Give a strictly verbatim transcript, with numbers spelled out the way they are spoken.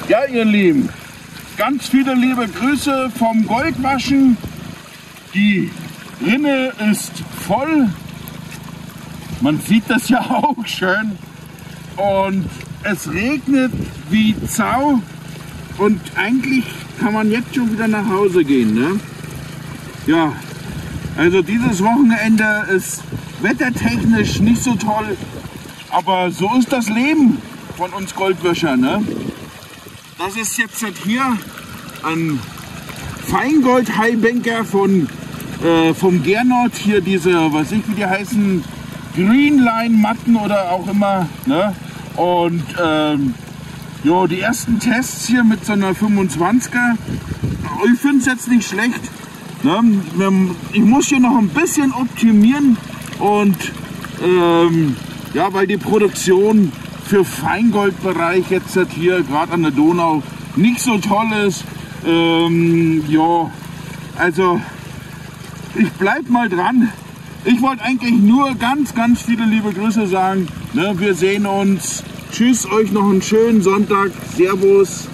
Ja, ihr Lieben, ganz viele liebe Grüße vom Goldwaschen. Die Rinne ist voll. Man sieht das ja auch schön. Und es regnet wie Sau. Und eigentlich kann man jetzt schon wieder nach Hause gehen, ne? Ja, also dieses Wochenende ist wettertechnisch nicht so toll. Aber so ist das Leben von uns Goldwäschern, ne? Das ist jetzt hier ein Feingold-Highbanker von äh, vom Gernot. Hier diese, was ich wie die heißen, Greenline-Matten oder auch immer, ne? Und ähm, jo, die ersten Tests hier mit so einer fünfundzwanziger. Ich finde es jetzt nicht schlecht. Ne? Ich muss hier noch ein bisschen optimieren und ähm, ja, weil die Produktion für Feingoldbereich jetzt hier gerade an der Donau nicht so toll ist. Ähm, ja, also ich bleib mal dran. Ich wollte eigentlich nur ganz, ganz viele liebe Grüße sagen. Ne? Wir sehen uns. Tschüss, euch noch einen schönen Sonntag. Servus.